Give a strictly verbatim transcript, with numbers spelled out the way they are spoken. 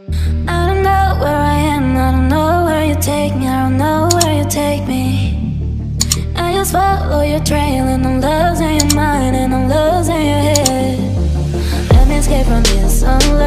I don't know where I am, I don't know where you take me, I don't know where you take me. I just follow your trail and I'm losing your mind and I'm losing your head. Let me escape from this sunlight.